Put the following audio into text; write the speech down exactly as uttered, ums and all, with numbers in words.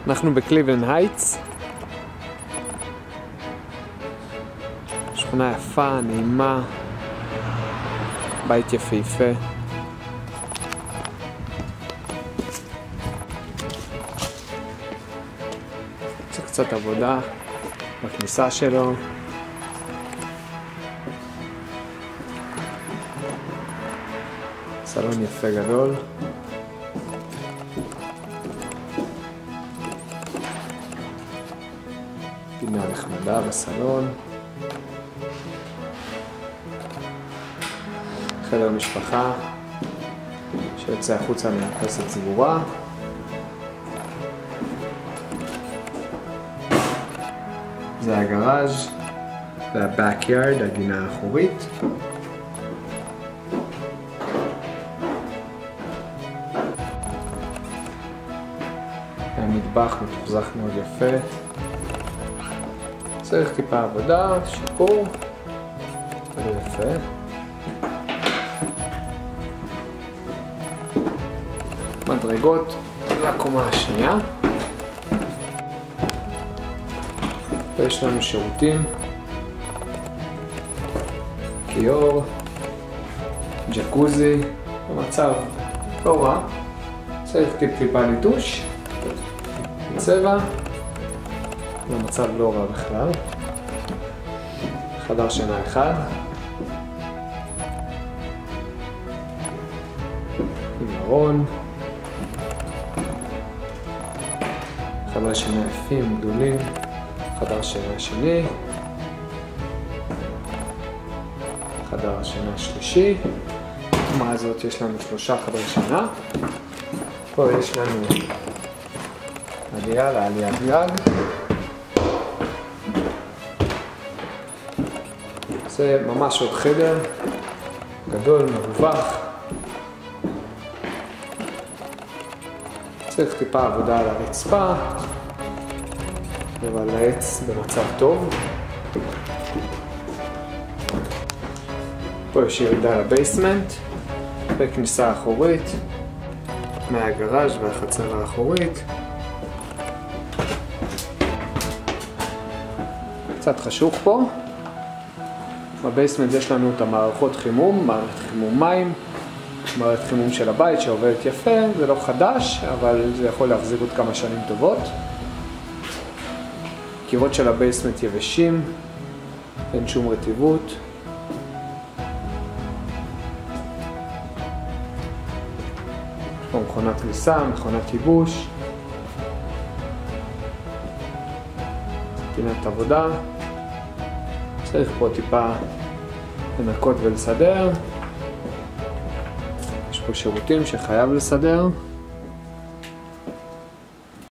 אנחנו בקליבלנד הייטס. שכונה יפה, נעימה, בית יפהפה. זה קצת עבודה בכניסה שלו. סלון יפה גדול. פינה נחמדה בסלון. חדר משפחה שיוצא החוצה ממרפסת סגורה. זה הגראז' וה-backyard, הגינה האחורית. המטבח מתוחזק מאוד יפה. צריך טיפה עבודה, שיפור. זה יפה. מדרגות לקומה השנייה. ויש לנו שירותים, כיור, ג'קוזי, במצב לא רע. צריך טיפ טיפה ליטוש, צבע, במצב לא רע בכלל. חדר שינה אחד. עם ארון. חדר שינה יפים, גדולים. חדר שינה שני. חדר שינה שלישי. בקומה הזאת יש לנו שלושה חדר שינה. פה יש לנו עלייה לעליית גג. זה ממש עוד חדר גדול, מרווח. צריך טיפה עבודה על הרצפה, אבל העץ במצב טוב. פה יש ירידה לבייסמנט, בכניסה האחורית, מהגראז' והחצר האחורית. קצת חשוך פה. בבייסמנט יש לנו את המערכות חימום, מערכת חימום מים, מערכת חימום של הבית שעובדת יפה. זה לא חדש, אבל זה יכול להחזיק עוד כמה שנים טובות. קירות של הבייסמנט יבשים, אין שום רטיבות. פה מכונת כביסה, מכונת ייבוש. פינת עבודה. צריך פה טיפה לנקות ולסדר. יש פה שירותים שחייב לסדר.